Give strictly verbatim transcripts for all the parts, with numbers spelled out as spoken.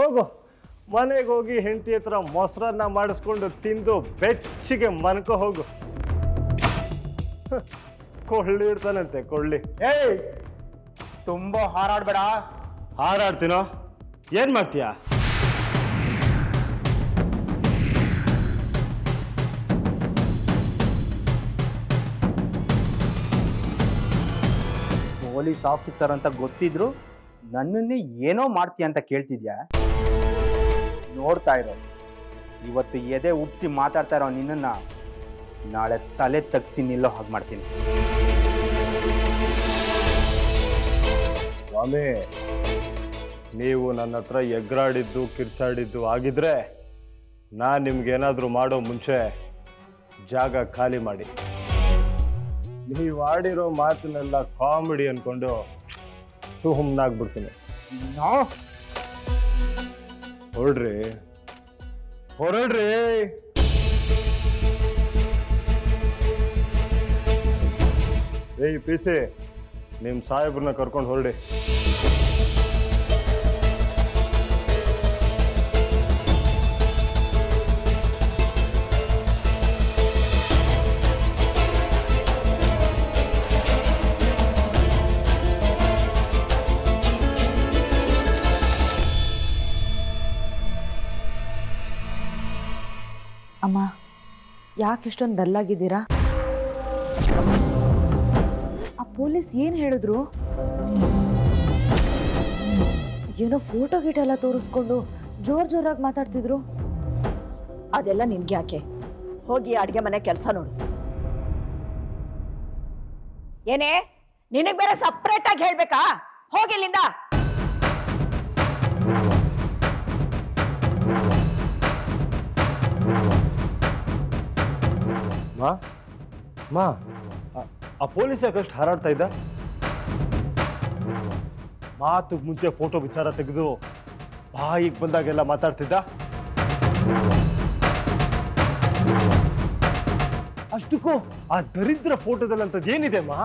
ಹೋಗು ಮನೆಗೆ ಹೋಗಿ ಹೆಂಡತಿ ಹತ್ರ ಮೊಸರನ್ನ ಮಾಡಿಸ್ಕೊಂಡು ತಿಂದು ಬೆಚ್ಚಿಗೆ ಮನ್ಕೋ ಹೋಗು. ಕೊಳ್ಳಿ ಇಡ್ತಾನಂತೆ ಕೊಳ್ಳಿ. ಏಯ್ ತುಂಬಾ ಹಾರಾಡ್ಬೇಡ. ಹಾರಾಡ್ತೀನೋ ಏನ್ ಮಾಡ್ತೀಯಾ? ಪೊಲೀಸ್ ಆಫೀಸರ್ ಅಂತ ಗೊತ್ತಿದ್ರು ನನ್ನನ್ನೇ ಏನೋ ಮಾಡ್ತೀಯ ಅಂತ ಕೇಳ್ತಿದ್ಯಾ? ನೋಡ್ತಾ ಇರೋ, ಇವತ್ತು ಎದೆ ಉಪ್ಸಿ ಮಾತಾಡ್ತಾ ಇರೋ ನಿನ್ನನ್ನ ನಾಳೆ ತಲೆ ತಗ್ಸಿ ನಿಲ್ಲೋ ಹಾಗೆ ಮಾಡ್ತೀನಿ. ಸ್ವಾಮಿ, ನೀವು ನನ್ನ ಹತ್ರ ಎಗ್ರಾಡಿದ್ದು ಕಿರ್ಚಾಡಿದ್ದು ಆಗಿದ್ರೆ ನಾನು ನಿಮ್ಗೇನಾದರೂ ಮಾಡೋ ಮುಂಚೆ ಜಾಗ ಖಾಲಿ ಮಾಡಿ. ನೀವು ಆಡಿರೋ ಮಾತನ್ನೆಲ್ಲ ಕಾಮಿಡಿ ಅನ್ಕೊಂಡು ಸುಮ್ಮನಾಗ್ಬಿಡ್ತೀನಿ. ಹೊರಡ್ರಿ ಹೊರಡ್ರಿ. ಏಯ್ ಪಿ ಸಿ, ನಿಮ್ಮ ಸಾಹೇಬ್ರನ್ನ ಕರ್ಕೊಂಡು ಹೊರಡಿ. ಅಮ್ಮ, ಯಾಕೆ ಇಷ್ಟೊಂದು ಡಲ್ ಆಗಿದ್ದೀರಾ? ಆ ಪೊಲೀಸ್ ಏನ್ ಹೇಳಿದ್ರು? ಏನೋ ಫೋಟೋ ಗೀಟ ಎಲ್ಲ ತೋರಿಸ್ಕೊಂಡು ಜೋರ್ ಜೋರಾಗಿ ಮಾತಾಡ್ತಿದ್ರು. ಅದೆಲ್ಲ ನಿನ್ಗೆ ಯಾಕೆ? ಹೋಗಿ ಅಡ್ಗೆ ಮನೆ ಕೆಲಸ ನೋಡು. ಏನೇ ನಿನಗ್ ಬೇರೆ ಸಪ್ರೇಟ್ ಆಗಿ ಹೇಳ್ಬೇಕಾ? ಹೋಗಿಲ್ಲಿಂದ. ಮಾ ಮಾ ಆ ಪೊಲೀಸ್ ಯಾಕಷ್ಟು ಹಾರಾಡ್ತಾ ಇದ್ದ? ಮಾತು ಮುಂಚೆ ಫೋಟೋ ವಿಚಾರ ತೆಗೆದು ಬಾಯಿಗೆ ಬಂದಾಗೆಲ್ಲ ಮಾತಾಡ್ತಿದ್ದ. ಅಷ್ಟಕ್ಕೂ ಆ ದರಿದ್ರ ಫೋಟೋದಲ್ಲಿ ಅಂತದ್ದು ಏನಿದೆ ಮಾ?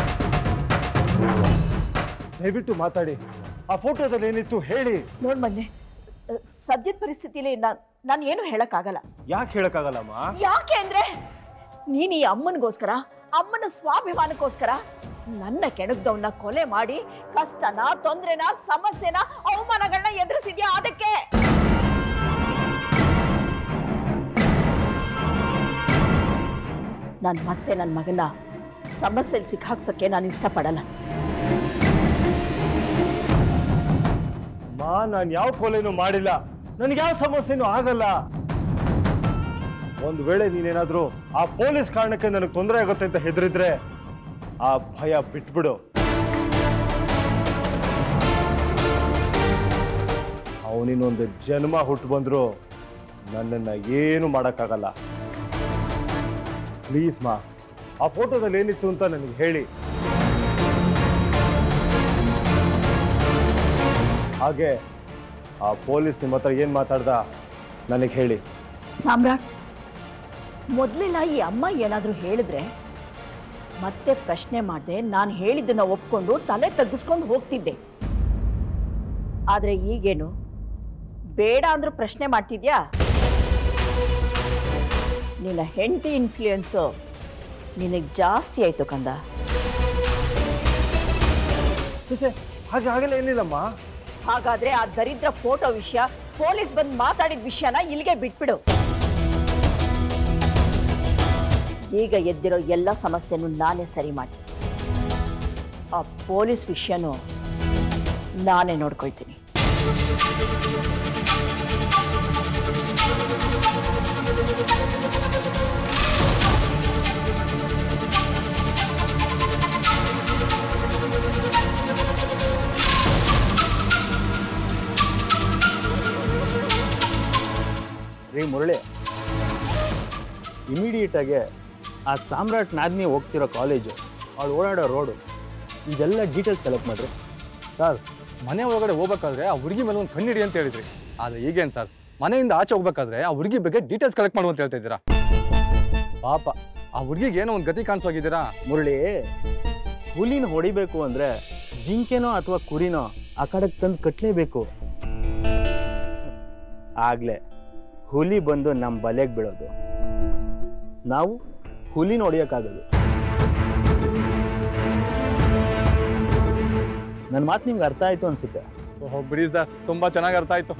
ದಯವಿಟ್ಟು ಮಾತಾಡಿ. ಆ ಫೋಟೋದಲ್ಲಿ ಏನಿತ್ತು ಹೇಳಿ. ನೋಡ್ ಮೊನ್ನೆ ಸದ್ಯದ ಪರಿಸ್ಥಿತಿಲಿ ನಾನ್ ನಾನು ಏನು ಹೇಳಕ್ಕಾಗಲ್ಲ. ಯಾಕೆ ಹೇಳಕ್ಕಾಗಲ್ಲಮ್ಮ? ಯಾಕೆ ಅಂದ್ರೆ ನೀನ್ ಈ ಅಮ್ಮನಿಗೋಸ್ಕರ, ಅಮ್ಮನ ಸ್ವಾಭಿಮಾನಕ್ಕೋಸ್ಕರ ನನ್ನ ಕೆಣಗ್ದವನ್ನ ಕೊಲೆ ಮಾಡಿ ಕಷ್ಟನ, ತೊಂದ್ರೆನ, ಸಮಸ್ಯೆನ, ಅವಮಾನಗಳನ್ನ ಎದುರಿಸಿದ್ಯಾ. ಅದಕ್ಕೆ ನಾನು ಮತ್ತೆ ನನ್ನ ಮಗನ ಸಮಸ್ಯೆಯಲ್ಲಿ ಸಿಕ್ಕಾಕ್ಸಕ್ಕೆ ನಾನು ಇಷ್ಟಪಡಲ್ಲ. ಮಾ, ನಾನು ಯಾವ ಕೊಲೆನೂ ಮಾಡಿಲ್ಲ. ನನಗೆ ಯಾವ ಸಮಸ್ಯೆನೂ ಆಗಲ್ಲ. ಒಂದು ವೇಳೆ ನೀನೇನಾದ್ರೂ ಆ ಪೊಲೀಸ್ ಕಾರಣಕ್ಕೆ ನನಗೆ ತೊಂದರೆ ಆಗುತ್ತೆ ಅಂತ ಹೆದರಿದ್ರೆ ಆ ಭಯ ಬಿಟ್ಬಿಡು. ಅವನಿನ್ನೊಂದು ಜನ್ಮ ಹುಟ್ಟು ಬಂದ್ರು ನನ್ನನ್ನು ಏನು ಮಾಡೋಕ್ಕಾಗಲ್ಲ. ಪ್ಲೀಸ್ ಮಾ, ಆ ಫೋಟೋದಲ್ಲಿ ಏನಿತ್ತು ಅಂತ ನನಗೆ ಹೇಳಿ. ಹಾಗೆ ಆ ಪೊಲೀಸ್ ನಿಮ್ಮ ಹತ್ರ ಏನು ಮಾತಾಡ್ದ ನನಗೆ ಹೇಳಿ. ಸಾಮ್ರಾಟ್, ಮೊದಲೆಲ್ಲ ಈ ಅಮ್ಮ ಏನಾದರೂ ಹೇಳಿದ್ರೆ ಮತ್ತೆ ಪ್ರಶ್ನೆ ಮಾಡದೆ ನಾನು ಹೇಳಿದ್ದನ್ನ ಒಪ್ಕೊಂಡು ತಲೆ ತಗ್ಗಿಸ್ಕೊಂಡು ಹೋಗ್ತಿದ್ದೆ. ಆದರೆ ಈಗೇನು ಬೇಡ ಅಂದ್ರೂ ಪ್ರಶ್ನೆ ಮಾಡ್ತಿದ್ಯಾ? ನಿನ್ನ ಹೆಂಡತಿ ಇನ್ಫ್ಲೂಯೆನ್ಸು ನಿನಗೆ ಜಾಸ್ತಿ ಆಯ್ತು ಕಂದ. ಹಾಗೆ ಹಾಗೆಲ್ಲ ಏನಿಲ್ಲಮ್ಮ. ಹಾಗಾದ್ರೆ ಆ ದರಿದ್ರ ಫೋಟೋ ವಿಷಯ, ಪೊಲೀಸ್ ಬಂದು ಮಾತಾಡಿದ ವಿಷಯನ ಇಲ್ಲಿಗೆ ಬಿಟ್ಬಿಡು. ಈಗ ಎದ್ದಿರೋ ಎಲ್ಲ ಸಮಸ್ಯೆನೂ ನಾನೇ ಸರಿ ಮಾಡ್ತೀನಿ. ಆ ಪೊಲೀಸ್ ವಿಷಯನೂ ನಾನೇ ನೋಡ್ಕೊಳ್ತೀನಿ. ರೀ ಮುರಳಿ, ಇಮಿಡಿಯೇಟಾಗೆ ಆ ಸಾಮ್ರಾಟ್ ನಾದ್ನಿ ಹೋಗ್ತಿರೋ ಕಾಲೇಜು, ಅವಳು ಓಡಾಡೋ ರೋಡು, ಇದೆಲ್ಲ ಡೀಟೇಲ್ಸ್ ಕಲೆಕ್ಟ್ ಮಾಡಿರಿ. ಸರ್, ಮನೆ ಒಳಗಡೆ ಹೋಗ್ಬೇಕಾದ್ರೆ ಆ ಹುಡುಗಿ ಮೇಲೆ ಒಂದು ಕಣ್ಣಿಡಿ ಅಂತ ಹೇಳಿದ್ರಿ. ಆದರೆ ಈಗೇನು ಸರ್, ಮನೆಯಿಂದ ಆಚೆ ಹೋಗ್ಬೇಕಾದ್ರೆ ಆ ಹುಡುಗಿ ಬಗ್ಗೆ ಡೀಟೇಲ್ಸ್ ಕಲೆಕ್ಟ್ ಮಾಡುವ ಅಂತ ಹೇಳ್ತಾ ಇದ್ದೀರಾ? ಪಾಪ ಆ ಹುಡುಗಿಗೆ ಏನೋ ಒಂದು ಗತಿ ಕಾಣಿಸೋಗಿದ್ದೀರಾ. ಮುರಳಿ, ಹುಲಿನ ಹೊಡಿಬೇಕು ಅಂದರೆ ಜಿಂಕೆನೋ ಅಥವಾ ಕುರಿನೋ ಆ ಕಡೆಗೆ ತಂದು ಕಟ್ಟಲೇಬೇಕು. ಆಗಲೇ ಹುಲಿ ಬಂದು ನಮ್ಮ ಬಲೆಗೆ ಬೀಳೋದು, ನಾವು ಹುಲಿ ನೋಡಿಯೋಕ್ಕಾಗೋದು. ನನ್ನ ಮಾತು ನಿಮ್ಗೆ ಅರ್ಥ ಆಯಿತು ಅನಿಸುತ್ತೆ. ಓಹೋ ಬಿಡಿ ಸರ್, ತುಂಬ ಚೆನ್ನಾಗಿ ಅರ್ಥ ಆಯಿತು.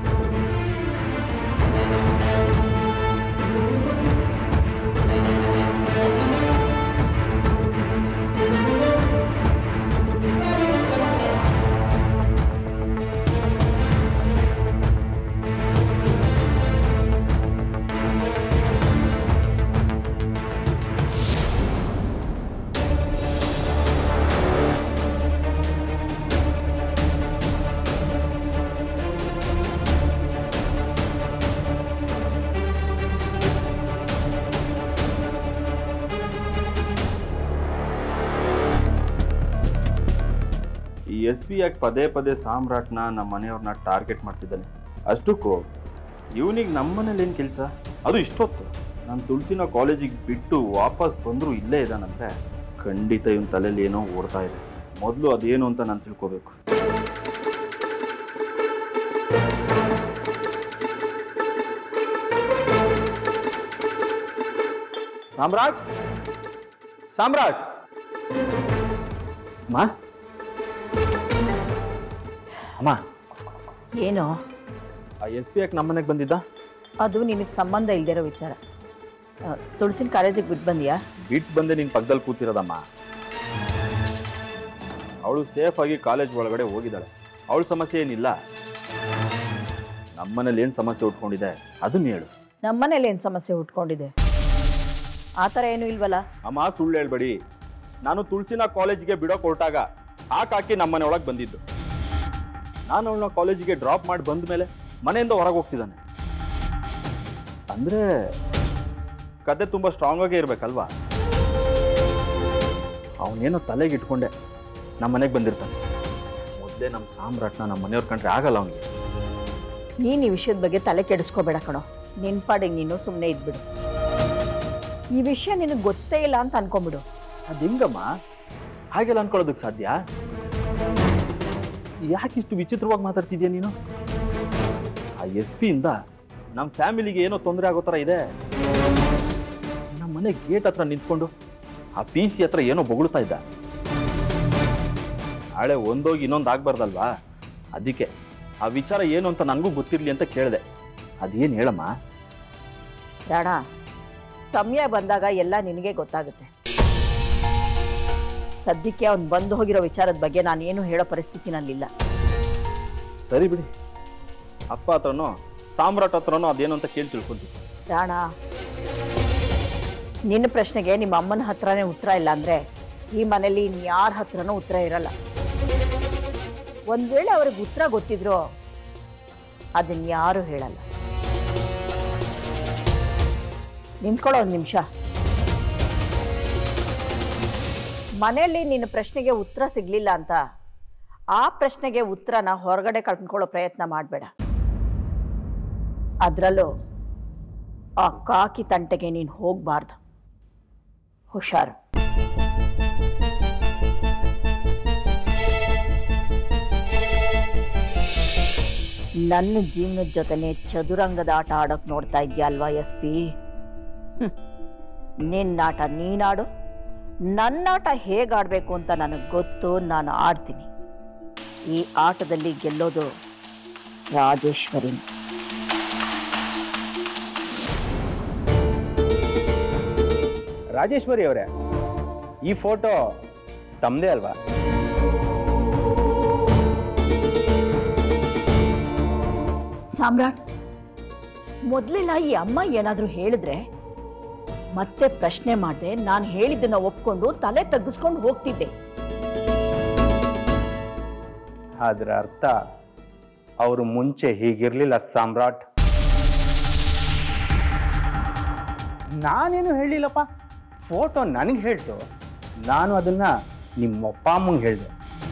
ಎಸ್ ಪಿ ಯಾಕೆ ಪದೇ ಪದೇ ಸಾಮ್ರಾಟ್ನ ನಮ್ಮ ಮನೆಯವ್ರನ್ನ ಟಾರ್ಗೆಟ್ ಮಾಡ್ತಿದ್ದಾನೆ? ಅಷ್ಟಕ್ಕೂ ಇವನಿಗೆ ನಮ್ಮ ಮನೇಲಿ ಏನು ಕೆಲಸ? ಅದು ಇಷ್ಟೊತ್ತು ನಾನು ತುಳಸಿನ ಕಾಲೇಜಿಗೆ ಬಿಟ್ಟು ವಾಪಸ್ ಬಂದರೂ ಇಲ್ಲೇ ಇದ್ದಾನಂದ್ರೆ ಖಂಡಿತ ಇವನ ತಲೆಯಲ್ಲಿ ಏನೋ ಓಡ್ತಾ ಇದೆ. ಮೊದಲು ಅದೇನು ಅಂತ ನಾನು ತಿಳ್ಕೋಬೇಕು. ಸಾಮ್ರಾಟ್, ಸಾಮ್ರಾಟ್, ಮಾ ಅಮ್ಮ, ಏನು? ಆ ಎಸ್ ಪಿ ಯಾಕೆ ನಮ್ಮನೆಗೆ ಬಂದಿದ್ದ? ಅದು ನಿನಗೆ ಸಂಬಂಧ ಇಲ್ದಿರೋ ವಿಚಾರ. ತುಳಸಿನ ಕಾಲೇಜಿಗೆ ಬಿಟ್ಟು ಬಂದಿಯಾ? ಬಿಟ್ಟು ಬಂದೆ ನಿನ್ನ ಪಕ್ಕದಲ್ಲಿ ಕೂತಿರೋದಮ್ಮ. ಅವಳು ಸೇಫ್ ಆಗಿ ಕಾಲೇಜ್ ಒಳಗಡೆ ಹೋಗಿದ್ದಾಳೆ. ಅವಳ ಸಮಸ್ಯೆ ಏನಿಲ್ಲ. ನಮ್ಮನೇಲಿ ಏನು ಸಮಸ್ಯೆ ಉಟ್ಕೊಂಡಿದೆ ಅದನ್ನ ಹೇಳು. ನಮ್ಮನೇಲಿ ಏನು ಸಮಸ್ಯೆ ಉಟ್ಕೊಂಡಿದೆ? ಆ ಥರ ಏನೂ ಇಲ್ವಲ್ಲ. ಅಮ್ಮ ಸುಳ್ಳು ಹೇಳ್ಬೇಡಿ. ನಾನು ತುಳಸಿನ ಕಾಲೇಜಿಗೆ ಬಿಡೋಕೆ ಹೊರಟಾಗ ಹಾಕಾಕಿ ನಮ್ಮನೆ ಒಳಗೆ ಬಂದಿದ್ದು. ನಾನು ಅವಳನ್ನ ಕಾಲೇಜಿಗೆ ಡ್ರಾಪ್ ಮಾಡಿ ಬಂದ ಮೇಲೆ ಮನೆಯಿಂದ ಹೊರಗೆ ಹೋಗ್ತಿದ್ದಾನೆ ಅಂದರೆ ಕತೆ ತುಂಬ ಸ್ಟ್ರಾಂಗ್ ಆಗೇ ಇರಬೇಕಲ್ವಾ? ಅವನೇನೋ ತಲೆಗೆ ಇಟ್ಕೊಂಡೆ ನಮ್ಮ ಮನೆಗೆ ಬಂದಿರ್ತಾನೆ. ಮೊದಲೇ ನಮ್ಮ ಸಾಮ್ರಾಟ್ನ ನಮ್ಮ ಮನೆಯವ್ರ ಕಂಡ್ರೆ ಆಗಲ್ಲ ಅವನಿಗೆ. ನೀನು ಈ ವಿಷಯದ ಬಗ್ಗೆ ತಲೆ ಕೆಡಿಸ್ಕೋಬೇಡ ಕಣೋ. ನಿನ್ನ ಪಾಡಿಗೆ ನೀನು ಸುಮ್ಮನೆ ಇದ್ಬಿಡು. ಈ ವಿಷಯ ನಿನಗೆ ಗೊತ್ತೇ ಇಲ್ಲ ಅಂತ ಅನ್ಕೊಂಬಿಡು. ಅದು ಹೆಂಗಮ್ಮ? ಹಾಗೆಲ್ಲ ಅನ್ಕೊಳ್ಳೋದಕ್ಕೆ ಸಾಧ್ಯ? ಯಾಕಿಷ್ಟು ವಿಚಿತ್ರವಾಗಿ ಮಾತಾಡ್ತಿದ್ಯಾ ನೀನು? ಆ ಎಸ್ ಪಿಯಿಂದ ನಮ್ಮ ಫ್ಯಾಮಿಲಿಗೆ ಏನೋ ತೊಂದರೆ ಆಗೋ ಥರ ಇದೆ. ನಮ್ಮ ಮನೆ ಗೇಟ್ ಹತ್ರ ನಿಂತ್ಕೊಂಡು ಆ ಪಿ ಸಿ ಹತ್ರ ಏನೋ ಬೊಗಳ್ತಾ ಇದ್ದ. ನಾಳೆ ಒಂದೋಗಿ ಇನ್ನೊಂದು ಆಗ್ಬಾರ್ದಲ್ವಾ? ಅದಕ್ಕೆ ಆ ವಿಚಾರ ಏನು ಅಂತ ನನಗೂ ಗೊತ್ತಿರಲಿ ಅಂತ ಕೇಳಿದೆ. ಅದೇನು ಹೇಳಮ್ಮ? ರಾಣ, ಸಮಯ ಬಂದಾಗ ಎಲ್ಲ ನಿನಗೆ ಗೊತ್ತಾಗುತ್ತೆ. ಸದ್ಯಕ್ಕೆ ಅವ್ನು ಬಂದು ಹೋಗಿರೋ ವಿಚಾರದ ಬಗ್ಗೆ ನಾನೇನು ಹೇಳೋ ಪರಿಸ್ಥಿತಿನಲ್ಲಿಲ್ಲ. ಸರಿ ಬಿಡಿ, ಅಪ್ಪ ಹತ್ರನೋ ಸಾಮ್ರಾಟ್ ಹತ್ರನೋ ಅದೇನು ಅಂತ ಕೇಳಿ ತಿಳ್ಕೊಂತೀವಿ. ರಾಣ, ನಿನ್ನ ಪ್ರಶ್ನೆಗೆ ನಿಮ್ಮ ಅಮ್ಮನ ಹತ್ರನೇ ಉತ್ತರ ಇಲ್ಲ ಅಂದರೆ ಈ ಮನೇಲಿ ಇನ್ಯಾರ ಹತ್ರನೂ ಉತ್ತರ ಇರಲ್ಲ. ಒಂದು ವೇಳೆ ಅವ್ರಿಗೆ ಉತ್ತರ ಗೊತ್ತಿದ್ರೋ ಅದನ್ನ ಯಾರೂ ಹೇಳಲ್ಲ. ನಿಂತ್ಕೊಳ್ಳೋ ಒಂದು ನಿಮಿಷ. ಮನೆಯಲ್ಲಿ ನಿನ್ನ ಪ್ರಶ್ನೆಗೆ ಉತ್ತರ ಸಿಗಲಿಲ್ಲ ಅಂತ ಆ ಪ್ರಶ್ನೆಗೆ ಉತ್ತರನ ಹೊರಗಡೆ ಕಳ್ಕೊಳ್ಳೋ ಪ್ರಯತ್ನ ಮಾಡಬೇಡ. ಅದರಲ್ಲೂ ಆ ಕಾಕಿ ತಂಟೆಗೆ ನೀನು ಹೋಗಬಾರ್ದು. ಹುಷಾರು. ನನ್ನ ಜೀವನದ ಜೊತೆನೆ ಚದುರಂಗದ ಆಟ ಆಡೋಕೆ ನೋಡ್ತಾ ಇದೆಯಾ ಅಲ್ವಾ ಎಸ್ ಪಿ? ನಿನ್ನಾಟ ನೀನಾಡು. ನನ್ನಾಟ ಹೇಗಾಡಬೇಕು ಅಂತ ನನಗೆ ಗೊತ್ತು. ನಾನು ಆಡ್ತೀನಿ. ಈ ಆಟದಲ್ಲಿ ಗೆಲ್ಲೋದು ರಾಜೇಶ್ವರಿ. ರಾಜೇಶ್ವರಿ ಅವರೇ, ಈ ಫೋಟೋ ತಮ್ಮದೇ ಅಲ್ವಾ? ಸಾಮ್ರಾಟ್, ಮೊದಲೆಲ್ಲ ಈ ಅಮ್ಮ ಏನಾದರೂ ಹೇಳಿದ್ರೆ ಮತ್ತೆ ಪ್ರಶ್ನೆ ಮಾಡದೆ ನಾನು ಹೇಳಿದ್ದನ್ನ ಒಪ್ಕೊಂಡು ತಲೆ ತಗ್ಗಿಸ್ಕೊಂಡು ಹೋಗ್ತಿದ್ದೆ. ಅದರ ಅರ್ಥ ಅವರು ಮುಂಚೆ ಹೀಗಿರ್ಲಿಲ್ಲ ಸಾಮ್ರಾಟ್. ನಾನೇನು ಹೇಳಿಲ್ಲಪ್ಪ. ಫೋಟೋ ನನಗೆ ಹೇಳ್ತು. ನಾನು ಅದನ್ನ ನಿಮ್ಮಪ್ಪ ಅಮ್ಮಂಗೆ ಹೇಳಿದೆ.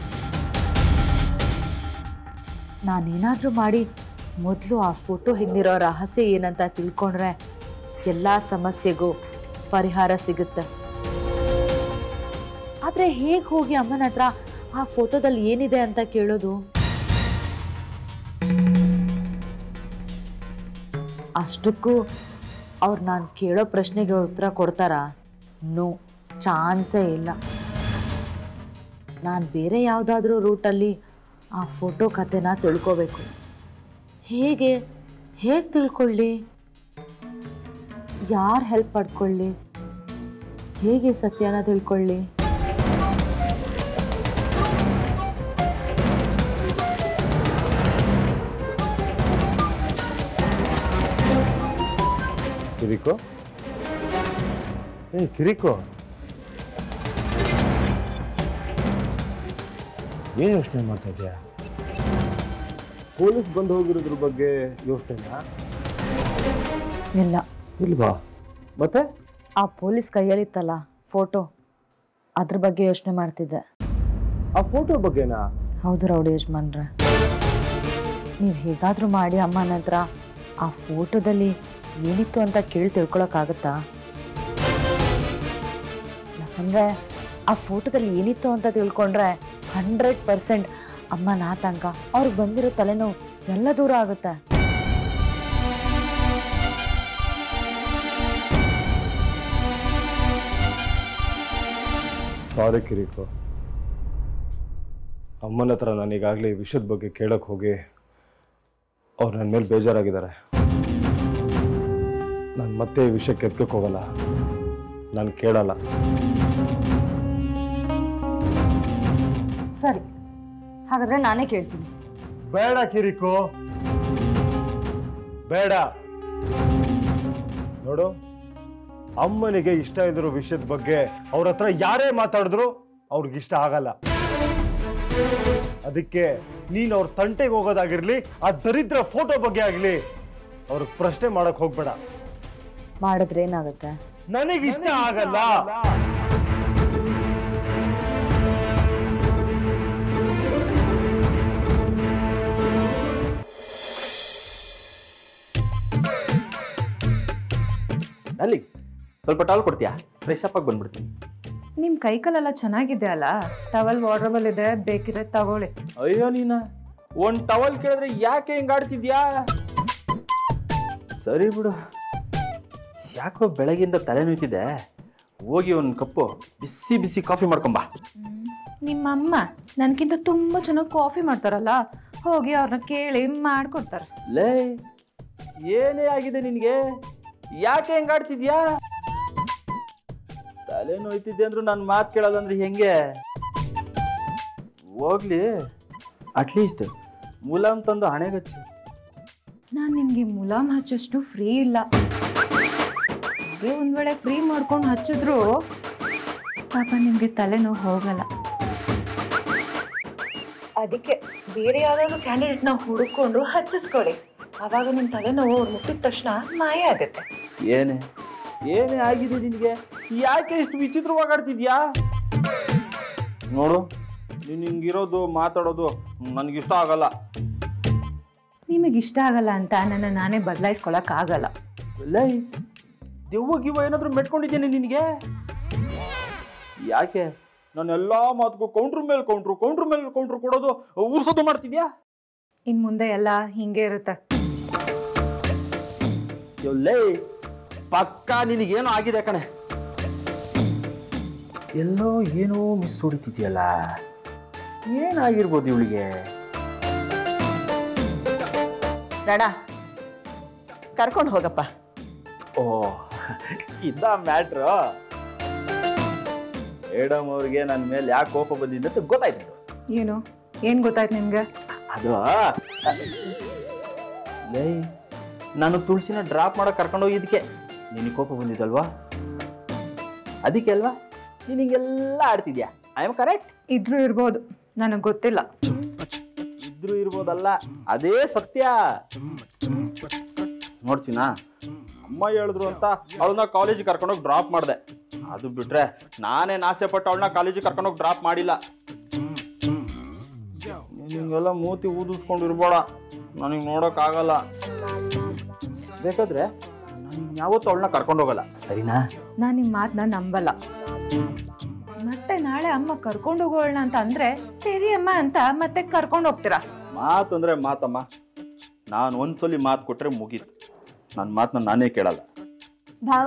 ನಾನೇನಾದರೂ ಮಾಡಿ ಮೊದಲು ಆ ಫೋಟೋ ಹಿಂದಿರೋ ರಹಸ್ಯ ಏನಂತ ತಿಳ್ಕೊಂಡ್ರೆ ಎಲ್ಲ ಸಮಸ್ಯೆಗೂ ಪರಿಹಾರ ಸಿಗುತ್ತೆ. ಆದರೆ ಹೇಗೆ ಹೋಗಿ ಅಮ್ಮನ ಹತ್ರ ಆ ಫೋಟೋದಲ್ಲಿ ಏನಿದೆ ಅಂತ ಕೇಳೋದು? ಅಷ್ಟಕ್ಕೂ ಅವ್ರು ನಾನು ಕೇಳೋ ಪ್ರಶ್ನೆಗೆ ಉತ್ತರ ಕೊಡ್ತಾರಾ? ನೋ, ಚಾನ್ಸೇ ಇಲ್ಲ. ನಾನು ಬೇರೆ ಯಾವುದಾದ್ರೂ ರೂಟಲ್ಲಿ ಆ ಫೋಟೋ ಕಥೆನ ತಿಳ್ಕೋಬೇಕು. ಹೇಗೆ ಹೇಗೆ ತಿಳ್ಕೊಳ್ಳಿ? ಯಾರು ಹೆಲ್ಪ್ ಪಡ್ಕೊಳ್ಳಿ? ಹೇಗೆ ಸತ್ಯನ ತಿಳ್ಕೊಳ್ಳಿ? ಕಿರಿಕೋ, ಏ ಕಿರಿಕೋ, ಏನು ಯೋಚನೆ ಮಾಡ್ತಾ ಇದೆಯಾ? ಪೊಲೀಸ್ ಬಂದು ಹೋಗಿರೋದ್ರ ಬಗ್ಗೆ ಯೋಚನೆನಾ? ಇಲ್ಲ. ಇಲ್ವಾ? ಮತ್ತೆ ಆ ಪೊಲೀಸ್ ಕೈಯಲ್ಲಿತ್ತಲ್ಲ ಫೋಟೋ, ಅದ್ರ ಬಗ್ಗೆ ಯೋಚನೆ ಮಾಡ್ತಿದ್ದೆ. ಆ ಫೋಟೋ ಬಗ್ಗೆನಾ? ಹೌದು ರೌಡಿ ಯಜಮಾನ್ರೆ, ನೀವು ಹೇಗಾದರೂ ಮಾಡಿ ಅಮ್ಮನ ಹತ್ರ ಆ ಫೋಟೋದಲ್ಲಿ ಏನಿತ್ತು ಅಂತ ಕೇಳಿ ತಿಳ್ಕೊಳಕ್ಕಾಗತ್ತಾ? ಯಾಕಂದರೆ ಆ ಫೋಟೋದಲ್ಲಿ ಏನಿತ್ತು ಅಂತ ತಿಳ್ಕೊಂಡ್ರೆ ಹಂಡ್ರೆಡ್ ಪರ್ಸೆಂಟ್ ಅಮ್ಮನ ಆತಂಕ, ಅವ್ರಿಗೆ ಬಂದಿರೋ ತಲೆನೋವು ಎಲ್ಲ ದೂರ ಆಗುತ್ತೆ. ಸಾರಿ ಕಿರಿಕೋ, ಅಮ್ಮನ ಹತ್ರ ನಾನು ಈಗಾಗಲೇ ಈ ವಿಷಯದ ಬಗ್ಗೆ ಕೇಳಕ್ಕೆ ಹೋಗಿ ಅವ್ರು ನನ್ನ ಮೇಲೆ ಬೇಜಾರಾಗಿದ್ದಾರೆ. ನಾನು ಮತ್ತೆ ಈ ವಿಷಯಕ್ಕೆ ಎತ್ಕಕ್ಕೆ ಹೋಗಲ್ಲ, ನಾನು ಕೇಳಲ್ಲ. ಸರಿ, ಹಾಗಾದ್ರೆ ನಾನೇ ಕೇಳ್ತೀನಿ. ಬೇಡ ಕಿರಿಕೋ, ಬೇಡ. ನೋಡು, ಅಮ್ಮನಿಗೆ ಇಷ್ಟ ಇದ್ರೋ ವಿಷಯದ ಬಗ್ಗೆ ಅವ್ರ ಹತ್ರ ಯಾರೇ ಮಾತಾಡಿದ್ರು ಅವ್ರಿಗಿಷ್ಟ ಆಗಲ್ಲ. ಅದಕ್ಕೆ ನೀನ್ ಅವ್ರ ತಂಟೆಗೆ ಹೋಗೋದಾಗಿರ್ಲಿ, ಆ ದರಿದ್ರ ಫೋಟೋ ಬಗ್ಗೆ ಆಗ್ಲಿ ಅವ್ರಿಗೆ ಪ್ರಶ್ನೆ ಮಾಡಕ್ ಹೋಗ್ಬೇಡ. ಮಾಡಿದ್ರೆ ಏನಾಗುತ್ತೆ? ನನಗಿಷ್ಟ ಆಗಲ್ಲ. ಅಲ್ಲಿ ಸ್ವಲ್ಪ ಟವಲ್ ಕೊಡ್ತೀಯಾ? ಫ್ರೆಶ್ ಅಪ್ ಆಗಿ ಬಂದ್ಬಿಡ್ತೀನಿ. ನಿಮ್ ಕೈಕಲೆಲ್ಲ ಚೆನ್ನಾಗಿದೆ ಅಲ್ಲ, ಟವಲ್ ವಾರ್ಡ್ರೋಬಲ್ ಇದೆ, ಬೇಕಿದ್ರೆ ತಗೊಳ್ಳಿ. ಅಯ್ಯೋ ನೀನ ಒಂದ್ ಟವಲ್ ಕೇಳಿದ್ರೆ ಯಾಕೆ ಹಿಂಗಾಡ್ತಿದ್ಯಾ? ಸರಿ ಬಿಡು. ಯಾಕೋ ಬೆಳಗಿಂದ ತಲೆ ನೋಯ್ತಿದೆ, ಹೋಗಿ ಒಂದು ಕಪ್ಪು ಬಿಸಿ ಬಿಸಿ ಕಾಫಿ ಮಾಡ್ಕೊಂಬಾ. ನಿಮ್ಮಮ್ಮ ನನ್ಕಿಂತ ತುಂಬಾ ಚೆನ್ನಾಗಿ ಕಾಫಿ ಮಾಡ್ತಾರಲ್ಲ, ಹೋಗಿ ಅವ್ರನ್ನ ಕೇಳಿ ಮಾಡ್ಕೊಡ್ತಾರೆ. ಲೇ, ಏನೇ ಆಗಿದೆ ನಿನ್ಗೆ? ಯಾಕೆ ಹೆಂಗಾಡ್ತಿದ್ಯಾ? ತಲೆ ನೋಯ್ತಿದ್ದೆ ಅಂದ್ರು ನನ್ನ ಮಾತು ಕೇಳೋದಂದ್ರೆ ಹೆಂಗೆ? ಹೋಗ್ಲಿ, ಅಟ್ಲೀಸ್ಟ್ ಮುಲಾಮ್ ತಂದು ಹಣೆಗಚ್ಚು. ನಾನು ನಿಮ್ಗೆ ಮುಲಾಮ್ ಹಚ್ಚಷ್ಟು ಫ್ರೀ ಇಲ್ಲ. ಒಂದ್ ವೇಳೆ ಫ್ರೀ ಮಾಡ್ಕೊಂಡು ಹಚ್ಚಿದ್ರು ಪಾಪ ನಿಮ್ಗೆ ತಲೆನೋವು ಹೋಗಲ್ಲ. ಅದಕ್ಕೆ ಬೇರೆ ಯಾವ್ದಾದ್ರು ಕ್ಯಾಂಡಿಡೇಟ್ನ ಹುಡುಕೊಂಡು ಹಚ್ಚಿಸ್ಕೊಳ್ಳಿ, ಆವಾಗ ನಿಮ್ಮ ತಲೆನೋವು ಅವ್ರು ಮುಟ್ಟಿದ ತಕ್ಷಣ ಮಾಯ ಆಗುತ್ತೆ. ಏನೇ ಏನೇ ಆಗಿದೆ ನಿನಗೆ? ಯಾಕೆ ಇಷ್ಟು ವಿಚಿತ್ರವಾಗಿ ಆಡ್ತಿದ್ಯಾ? ನೋಡು, ನೀನು ಹಿಂಗಿರೋದು ಮಾತಾಡೋದು ನನಗಿಷ್ಟ ಆಗಲ್ಲ. ನಿಮಗಿಷ್ಟ ಆಗಲ್ಲ ಅಂತ ನನ್ನ ನಾನೇ ಬದಲಾಯಿಸ್ಕೊಳಕ್ ಆಗಲ್ಲ. ಲೈ, ದೆವ್ವ ಗಿವ್ವ ಏನಾದರೂ ಮೆಟ್ಕೊಂಡಿದ್ದೇನೆ ನಿನಗೆ? ಯಾಕೆ ನಾನು ಎಲ್ಲ ಮಾತುಗೂ ಕೌಂಟ್ರ್ ಮೇಲೆ ಕೌಂಟ್ರು ಕೌಂಟ್ರ್ ಮೇಲೆ ಕೌಂಟ್ರು ಕೊಡೋದು ಉರ್ಸೋದು ಮಾಡ್ತಿದ್ಯಾ? ಇನ್ ಮುಂದೆ ಎಲ್ಲ ಹಿಂಗೆ ಇರುತ್ತೆ. ಲೇ, ಪಕ್ಕ ನಿನಗೇನೋ ಆಗಿದೆ ಕಣೆ. ಎಲ್ಲೋ ಏನೋ ಮಿಸ್ ಹೊಡಿತಿದ್ಯಲ್ಲ, ಏನಾಗಿರ್ಬೋದು ಇವಳಿಗೆ? ಬೇಡ, ಕರ್ಕೊಂಡು ಹೋಗಪ್ಪ. ಓ, ಇದ್ದ ಮ್ಯಾಟ್ರು. ಮೇಡಮ್ ಅವ್ರಿಗೆ ನನ್ನ ಮೇಲೆ ಯಾಕೆ ಕೋಪ ಬಂದಿದೆ ಅಂತ ಗೊತ್ತಾಯ್ತು. ಏನು ಏನ್ ಗೊತ್ತಾಯ್ತು ನಿಮ್ಗೆ? ಅದು ಲೇ, ನಾನು ತುಳಸಿನ ಡ್ರಾಪ್ ಮಾಡೋ ಕರ್ಕೊಂಡು ಹೋಗಿದ್ದಕ್ಕೆ ನಿನಗೆ ಕೋಪ ಬಂದಿದ್ದಲ್ವಾ? ಅದಕ್ಕೆ ಅಲ್ವಾ ನೀನು ಹಿಂಗೆಲ್ಲ ಆಡ್ತಿದ್ಯಾ? I am correct? ಇದ್ರೂ ಇರ್ಬೋದು, ನನಗೆ ಗೊತ್ತಿಲ್ಲ. ಇದ್ರೂ ಇರ್ಬೋದಲ್ಲ, ಅದೇ ಸತ್ಯ. ನೋಡ್ತೀನಾ, ಅಮ್ಮ ಹೇಳಿದ್ರು ಅಂತ ಅವಳನ್ನ ಕಾಲೇಜಿಗೆ ಕರ್ಕೊಂಡೋಗಿ ಡ್ರಾಪ್ ಮಾಡಿದೆ. ಅದು ಬಿಟ್ರೆ ನಾನೇ ಆಸೆ ಪಟ್ಟು ಅವಳನ್ನ ಕಾಲೇಜಿಗೆ ಕರ್ಕೊಂಡೋಗಿ ಡ್ರಾಪ್ ಮಾಡಿಲ್ಲ. ನಿಂಗೆಲ್ಲ ಮೂತಿ ಊದಿಸ್ಕೊಂಡು ಇರ್ಬೇಡ, ನನಗೆ ನೋಡೋಕ್ಕಾಗಲ್ಲ. ಬೇಕಾದ್ರೆ ನಾನು ಯಾವತ್ತೂ ಅವಳನ್ನ ಕರ್ಕೊಂಡು ಹೋಗಲ್ಲ, ಸರಿನಾ? ನಾನು ನಿಮ್ಮ ಮಾತನ್ನ ನಂಬಲ್ಲ. ಮತ್ತೆ ನಾಳೆ ಅಮ್ಮ ಕರ್ಕೊಂಡು ಹೋಗೋಣ ಅಂತ ಅಂದ್ರೆ ಸರಿ ಅಮ್ಮ ಅಂತ ಮತ್ತೆ ಕರ್ಕೊಂಡು ಹೋಗ್ತೀರಾ? ಮಾತಂದ್ರೆ ಮಾತಮ್ಮ. ನಾನು ಒಂದ್ಸಲಿ ಮಾತು ಕೊಟ್ರೆ ಮುಗೀತು. ನನ್ನ ಮಾತನ್ನ ನಾನೇ ಕೇಳಲ್ಲ. ಭಾವ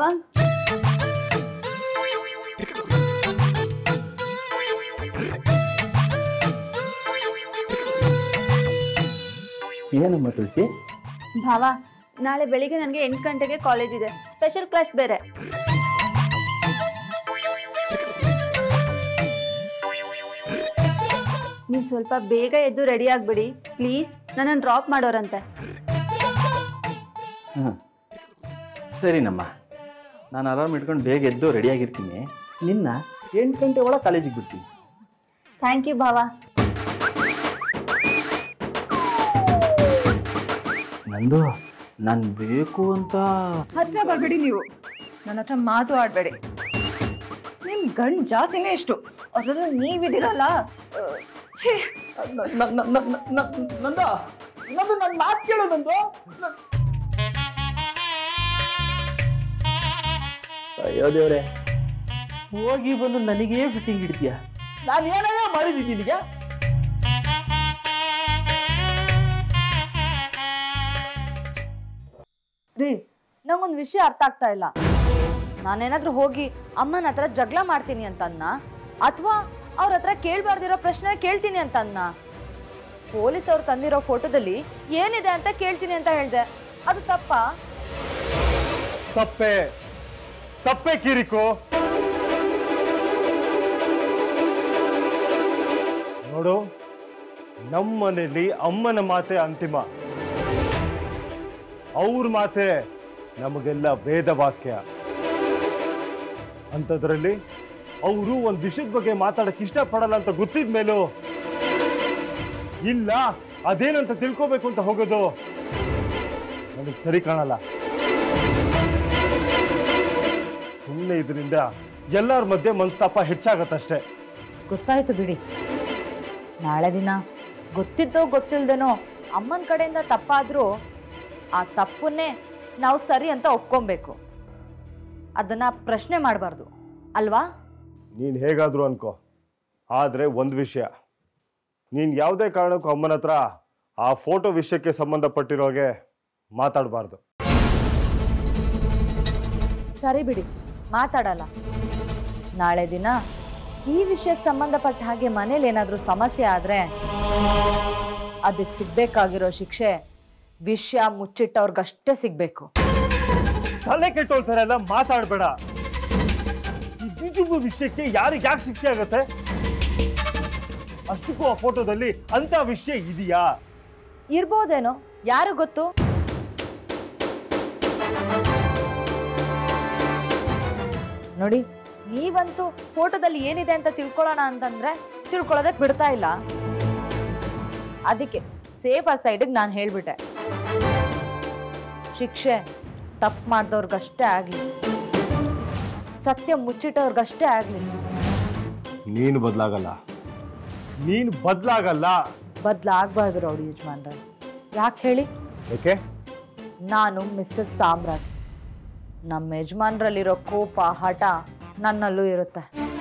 ಏನಮ್ಮ ತುಳಸಿ? ಭಾವ ನಾಳೆ ಬೆಳಿಗ್ಗೆ ನನಗೆ ಎಂಟು ಗಂಟೆಗೆ ಕಾಲೇಜ್ ಇದೆ, ಸ್ಪೆಷಲ್ ಕ್ಲಾಸ್ ಬೇರೆ. ನೀವು ಸ್ವಲ್ಪ ಬೇಗ ಎದ್ದು ರೆಡಿ ಆಗ್ಬಿಡಿ ಪ್ಲೀಸ್, ನನ್ನನ್ನು ಡ್ರಾಪ್ ಮಾಡೋರಂತೆ. ಹಾಂ ಸರಿನಮ್ಮ, ನಾನು ಅಲಾರ್ಮ್ ಇಟ್ಕೊಂಡು ಬೇಗ ಎದ್ದು ರೆಡಿಯಾಗಿರ್ತೀನಿ. ನಿನ್ನ ಎಂಟು ಗಂಟೆ ಒಳಗೆ ಕಾಲೇಜಿಗೆ ಬಿಡ್ತೀನಿ. ಥ್ಯಾಂಕ್ ಯು ಭಾವ. ನಂದು ನಾನು ಬೇಕು ಅಂತ ಹತ್ರ ಬರಬೇಡಿ ನೀವು, ನನ್ನ ಹತ್ರ ಮಾತು ಆಡಬೇಡಿ. ನಿಮ್ಮ ಗಂಡು ಜಾತಿನೇ ಇಷ್ಟು, ಅದರಲ್ಲೂ ನೀವಿದಿರಲ್ಲ. ಛೇ, ನಂದ ನಂದು ನನ್ನ ಮಾತು ಕೇಳು. ನಂದು ಅಯ್ಯೋ ದೇವ್ರೆ, ಹೋಗಿ ಬಂದು ನನಗೇ ಫಿಟ್ಟಿಂಗ್ ಹಿಡ್ತೀಯ. ನಾನು ಏನಾಗ ಮಾಡಿದ್ದೀನಿ ನಿನಗೆ? ರೀ ನಂಗೊಂದು ವಿಷಯ ಅರ್ಥ ಆಗ್ತಾ ಇಲ್ಲ. ನಾನೇನಾದ್ರೂ ಹೋಗಿ ಅಮ್ಮನ ಹತ್ರ ಜಗಳ ಮಾಡ್ತೀನಿ ಅಂತ ಅನ್ನ, ಅಥವಾ ಅವ್ರ ಹತ್ರ ಕೇಳ್ಬಾರ್ದಿರೋ ಪ್ರಶ್ನೆ ಕೇಳ್ತೀನಿ ಅಂತ ಅನ್ನ? ಪೊಲೀಸ್ ಅವ್ರು ತಂದಿರೋ ಫೋಟೋದಲ್ಲಿ ಏನಿದೆ ಅಂತ ಕೇಳ್ತೀನಿ ಅಂತ ಹೇಳ್ದೆ, ಅದು ತಪ್ಪಾ? ತಪ್ಪೆ ತಪ್ಪೆ ಕಿರಿಕು. ನೋಡು, ನಮ್ಮನೇಲಿ ಅಮ್ಮನ ಮಾತೆ ಅಂತಿಮ, ಅವ್ರ ಮಾತೆ ನಮಗೆಲ್ಲ ವೇದ ವಾಕ್ಯ. ಅಂಥದ್ರಲ್ಲಿ ಅವರು ಒಂದು ವಿಷಯದ ಬಗ್ಗೆ ಮಾತಾಡಕ್ ಇಷ್ಟಪಡಲ್ಲ ಅಂತ ಗೊತ್ತಿದ ಮೇಲೂ ಇಲ್ಲ ಅದೇನಂತ ತಿಳ್ಕೋಬೇಕು ಅಂತ ಹೋಗೋದು ನನಗೆ ಸರಿ ಕಾಣಲ್ಲ. ಸುಮ್ಮನೆ ಇದರಿಂದ ಎಲ್ಲರ ಮಧ್ಯೆ ಮನಸ್ತಾಪ ಹೆಚ್ಚಾಗತ್ತಷ್ಟೇ. ಗೊತ್ತಾಯ್ತು ಬಿಡಿ. ನಾಳೆ ದಿನ ಗೊತ್ತಿದ್ದೋ ಗೊತ್ತಿಲ್ದೇನೋ ಅಮ್ಮನ ಕಡೆಯಿಂದ ತಪ್ಪಾದ್ರೂ ಆ ತಪ್ಪನ್ನೇ ನಾವು ಸರಿ ಅಂತ ಒಪ್ಕೊಬೇಕು, ಅದನ್ನ ಪ್ರಶ್ನೆ ಮಾಡಬಾರ್ದು ಅಲ್ವಾ? ನೀನು ಹೇಗಾದ್ರು ಅನ್ಕೋ, ಆದರೆ ಒಂದು ವಿಷಯ, ನೀನು ಯಾವುದೇ ಕಾರಣಕ್ಕೂ ಅಮ್ಮನ ಹತ್ರ ಆ ಫೋಟೋ ವಿಷಯಕ್ಕೆ ಸಂಬಂಧಪಟ್ಟಿರೋಗೆ ಮಾತಾಡಬಾರ್ದು. ಸರಿ ಬಿಡಿ, ಮಾತಾಡಲ್ಲ. ನಾಳೆ ದಿನ ಈ ವಿಷಯಕ್ಕೆ ಸಂಬಂಧಪಟ್ಟ ಹಾಗೆ ಮನೇಲಿ ಏನಾದರೂ ಸಮಸ್ಯೆ ಆದರೆ ಅದಕ್ಕೆ ಸಿಗ್ಬೇಕಾಗಿರೋ ಶಿಕ್ಷೆ ವಿಷಯ ಮುಚ್ಚಿಟ್ಟವ್ರಿಗಷ್ಟೇ ಸಿಗ್ಬೇಕು. ತಲೆ ಕೆಟ್ಟೋಳ್ತಾರೆ ಎಲ್ಲ ಮಾತಾಡಬೇಡ. ಈ ವಿಷಯಕ್ಕೆ ಯಾರಿಗೆ ಯಾಕೆ ಶಿಕ್ಷೆ ಆಗತ್ತೆ? ಅಷ್ಟಕ್ಕೂ ಆ ಫೋಟೋದಲ್ಲಿ ಅಂತ ವಿಷಯ ಇದೆಯಾ? ಇರ್ಬೋದೇನೋ, ಯಾರು ಗೊತ್ತು? ನೋಡಿ, ನೀವಂತೂ ಫೋಟೋದಲ್ಲಿ ಏನಿದೆ ಅಂತ ತಿಳ್ಕೊಳ್ಳೋಣ ಅಂತಂದ್ರೆ ತಿಳ್ಕೊಳ್ಳೋದಕ್ಕೆ ಬಿಡ್ತಾ ಇಲ್ಲ. ಅದಕ್ಕೆ ಸೇಫ್ ಆ ಸೈಡಿಗೆ ನಾನು ಹೇಳ್ಬಿಟ್ಟೆ, ಶಿಕ್ಷೆ ತಪ್ಪು ಮಾಡಿದವ್ರಿಗಷ್ಟೇ ಆಗಲಿ, ಸತ್ಯ ಮುಚ್ಚಿಟ್ಟವ್ರಿಗಷ್ಟೇ ಆಗಲಿ. ನೀನು ಬದಲಾಗಲ್ಲ, ನೀನು ಬದಲಾಗಲ್ಲ. ಬದಲಾಗಬಾರ್ದು ರೌಡಿ ಯಜಮಾನ್ರೆ. ಯಾಕೆ ಹೇಳಿ? ಯಾಕೆ? ನಾನು ಮಿಸ್ಸಸ್ ಸಾಮ್ರಾಟ್. ನಮ್ಮ ಯಜಮಾನ್ರಲ್ಲಿರೋ ಕೋಪ ಹಠ ನನ್ನಲ್ಲೂ ಇರುತ್ತೆ.